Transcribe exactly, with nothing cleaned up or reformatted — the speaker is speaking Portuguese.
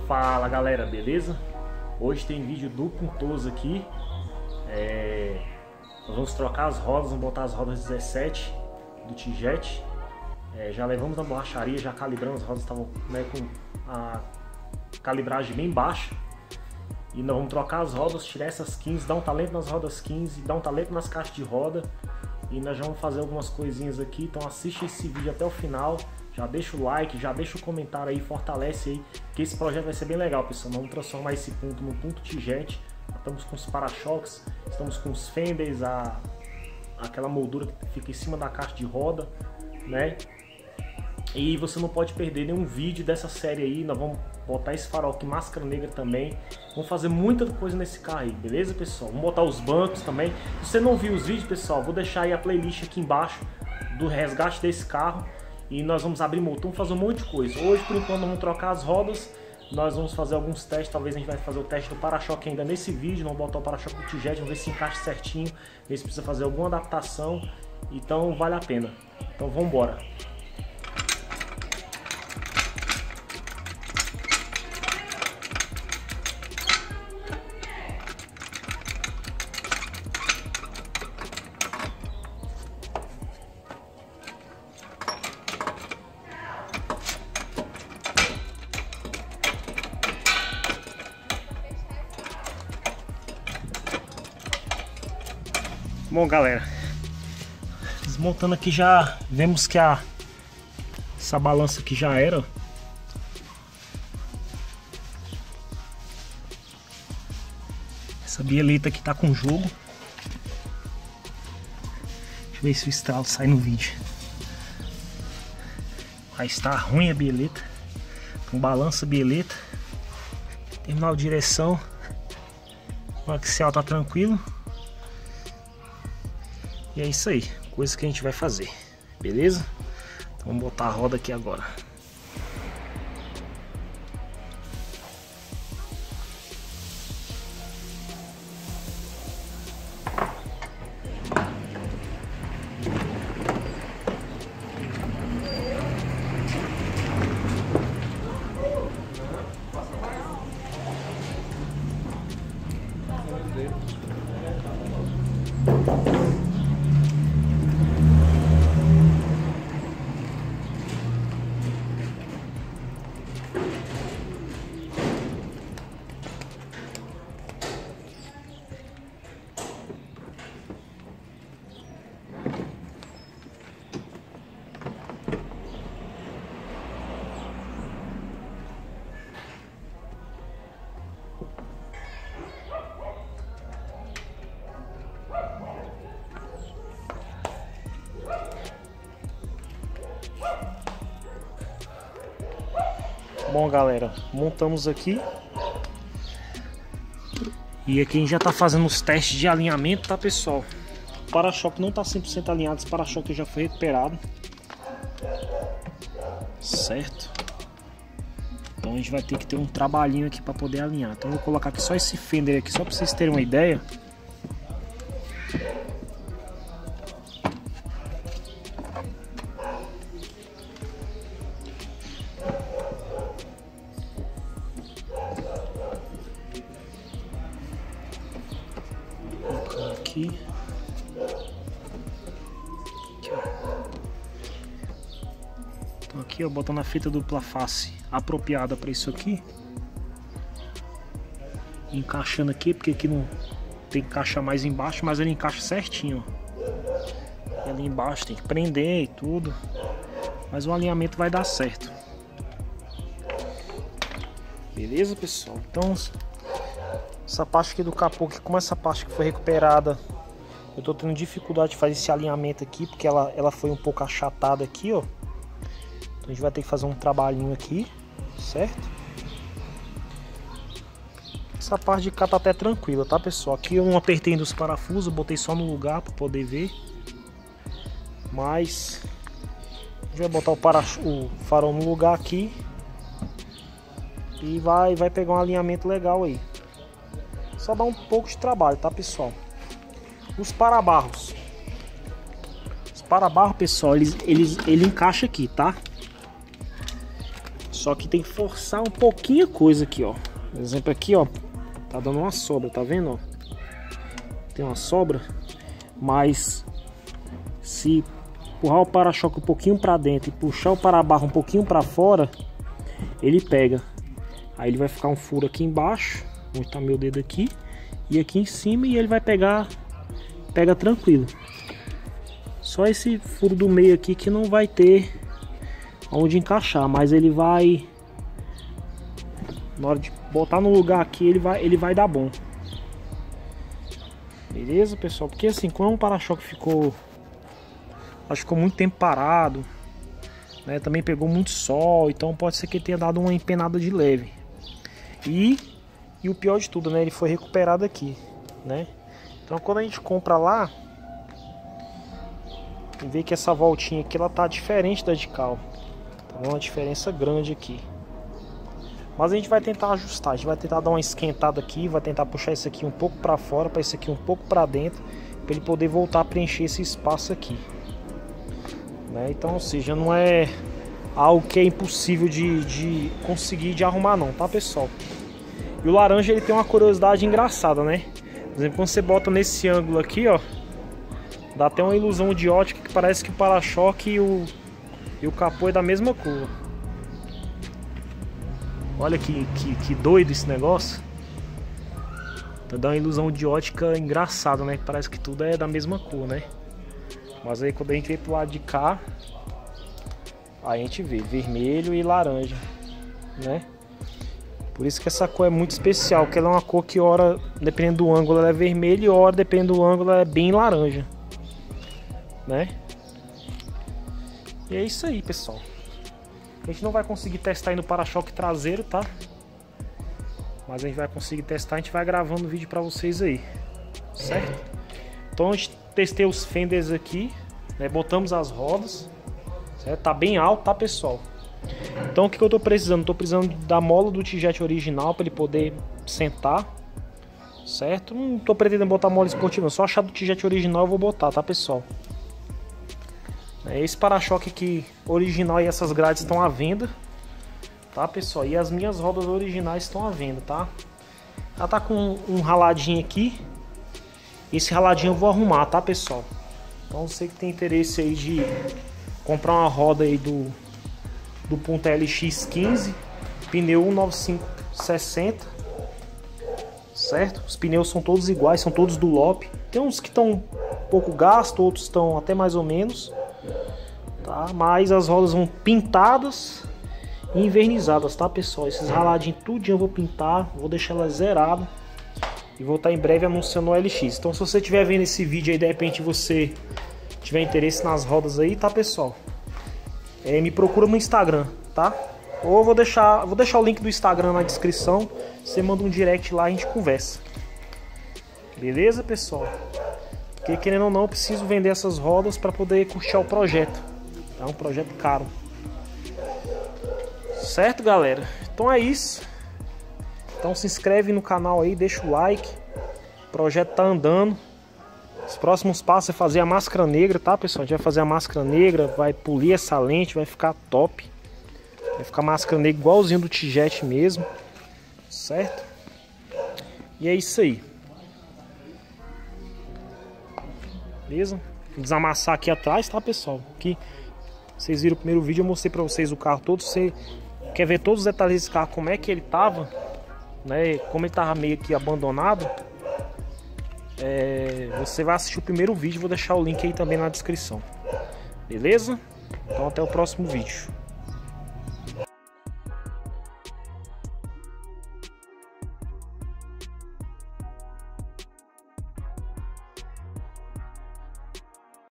Fala galera, beleza? Hoje tem vídeo do Puntoso aqui. é... Nós vamos trocar as rodas, vamos botar as rodas dezessete do T-Jet. é, Já levamos na borracharia, já calibramos, as rodas estavam, né, com a calibragem bem baixa. E nós vamos trocar as rodas, tirar essas quinze, dar um talento nas rodas quinze, dar um talento nas caixas de roda. E nós já vamos fazer algumas coisinhas aqui, então assiste esse vídeo até o final. Já deixa o like, já deixa o comentário aí, fortalece aí, que esse projeto vai ser bem legal, pessoal. Nós vamos transformar esse ponto no ponto T-Jet. Estamos com os para-choques, estamos com os fenders, a, aquela moldura que fica em cima da caixa de roda, né? E você não pode perder nenhum vídeo dessa série aí. Nós vamos botar esse farol aqui, máscara negra também. Vamos fazer muita coisa nesse carro aí, beleza, pessoal? Vamos botar os bancos também. Se você não viu os vídeos, pessoal, vou deixar aí a playlist aqui embaixo do resgate desse carro. E nós vamos abrir motor, vamos fazer um monte de coisa. Hoje, por enquanto, nós vamos trocar as rodas. Nós vamos fazer alguns testes. Talvez a gente vai fazer o teste do para-choque ainda nesse vídeo. Vamos botar o para-choque do T-Jet, vamos ver se encaixa certinho, ver se precisa fazer alguma adaptação. Então vale a pena. Então vamos embora. Bom, galera, desmontando aqui, já vemos que a essa balança aqui já era. Essa bieleta aqui tá com jogo. Deixa eu ver se o estralo sai no vídeo. Aí está ruim a bieleta. Então balança a bieleta. Terminal de direção. O axial tá tranquilo. E é isso aí, coisa que a gente vai fazer, beleza? Então vamos botar a roda aqui agora. Bom, galera, montamos aqui. E aqui a gente já tá fazendo os testes de alinhamento, tá, pessoal? O para-choque não tá cem por cento alinhado, esse para-choque já foi recuperado. Certo? Então a gente vai ter que ter um trabalhinho aqui para poder alinhar. Então eu vou colocar aqui só esse fender aqui, só para vocês terem uma ideia. Aqui. Aqui, ó. Então aqui, ó, botando a fita dupla face apropriada para isso aqui. Encaixando aqui, porque aqui não tem que encaixar mais embaixo, mas ele encaixa certinho, ó. E ali embaixo tem que prender e tudo, mas o alinhamento vai dar certo. Beleza, pessoal? Então essa parte aqui do capô, que como essa parte que foi recuperada, eu tô tendo dificuldade de fazer esse alinhamento aqui, porque ela, ela foi um pouco achatada aqui, ó. Então a gente vai ter que fazer um trabalhinho aqui, certo? Essa parte de cá tá até tranquila, tá, pessoal? Aqui eu não apertei ainda os parafusos, botei só no lugar para poder ver. Mas a gente vai botar o, para, o farol no lugar aqui e vai, vai pegar um alinhamento legal aí. Só dá um pouco de trabalho, tá, pessoal? Os parabarros. Os parabarros, pessoal, eles, eles, ele encaixa aqui, tá? Só que tem que forçar um pouquinho a coisa aqui, ó. Por exemplo, aqui, ó, tá dando uma sobra, tá vendo, ó? Tem uma sobra, mas se empurrar o para-choque um pouquinho para dentro e puxar o para-barro um pouquinho para fora, ele pega. Aí ele vai ficar um furo aqui embaixo, onde tá meu dedo aqui, e aqui em cima, e ele vai pegar, pega tranquilo. Só esse furo do meio aqui que não vai ter onde encaixar, mas ele vai, na hora de botar no lugar aqui, ele vai, ele vai dar bom. Beleza, pessoal? Porque assim, como o para-choque ficou, acho que ficou muito tempo parado, né? Também pegou muito sol, então pode ser que ele tenha dado uma empenada de leve. E, e o pior de tudo, né? Ele foi recuperado aqui, né? Então quando a gente compra lá, vê que essa voltinha aqui, ela tá diferente da de cal. Tá uma diferença grande aqui. Mas a gente vai tentar ajustar, a gente vai tentar dar uma esquentada aqui, vai tentar puxar isso aqui um pouco para fora, para isso aqui um pouco para dentro, para ele poder voltar a preencher esse espaço aqui, né? Então, ou seja, não é algo que é impossível de, de conseguir de arrumar não, tá, pessoal? E o laranja, ele tem uma curiosidade engraçada, né? Por exemplo, quando você bota nesse ângulo aqui, ó, dá até uma ilusão de ótica que parece que o para-choque e o, e o capô é da mesma cor. Olha que, que, que doido esse negócio. Dá uma ilusão de ótica engraçada, né? Parece que tudo é da mesma cor, né? Mas aí quando a gente vem pro lado de cá, aí a gente vê vermelho e laranja, né? Por isso que essa cor é muito especial, porque ela é uma cor que ora, dependendo do ângulo, ela é vermelha, e ora, dependendo do ângulo, ela é bem laranja, né? E é isso aí, pessoal. A gente não vai conseguir testar aí no para-choque traseiro, tá? Mas a gente vai conseguir testar, a gente vai gravando o vídeo pra vocês aí, certo? Então a gente testei os fenders aqui, né? Botamos as rodas, certo? Tá bem alto, tá, pessoal? Então o que, que eu tô precisando? Tô precisando da mola do T-Jet original para ele poder sentar, certo? Não tô pretendendo botar mola esportiva, só achar do T-Jet original eu vou botar, tá, pessoal? Esse para-choque aqui original e essas grades estão à venda, tá, pessoal? E as minhas rodas originais estão à venda, tá? Ela tá com um raladinho aqui. Esse raladinho eu vou arrumar, tá, pessoal? Então você que tem interesse aí de comprar uma roda aí do do Punta L X quinze, pneu um nove cinco sessenta, certo? Os pneus são todos iguais, são todos do Lop. Tem uns que estão um pouco gastos, outros estão até mais ou menos, tá? Mas as rodas vão pintadas e invernizadas, tá, pessoal? Esses raladinhos tudinho eu vou pintar, vou deixar elas zeradas e vou estar em breve anunciando o L X. Então se você estiver vendo esse vídeo aí, de repente você tiver interesse nas rodas aí, tá, pessoal? É, me procura no Instagram, tá? Ou vou deixar, vou deixar o link do Instagram na descrição. Você manda um direct lá e a gente conversa. Beleza, pessoal? Porque querendo ou não, eu preciso vender essas rodas para poder custear o projeto. É um projeto caro. Certo, galera? Então é isso. Então se inscreve no canal aí, deixa o like. O projeto tá andando. Os próximos passos é fazer a máscara negra, tá, pessoal? A gente vai fazer a máscara negra, vai polir essa lente, vai ficar top. Vai ficar máscara negra igualzinho do T-Jet mesmo, certo? E é isso aí. Beleza? Vou desamassar aqui atrás, tá, pessoal? Aqui, vocês viram o primeiro vídeo, eu mostrei pra vocês o carro todo. Você quer ver todos os detalhes desse carro, como é que ele tava, né? Como ele tava meio que abandonado. É, você vai assistir o primeiro vídeo, vou deixar o link aí também na descrição. Beleza? Então até o próximo vídeo.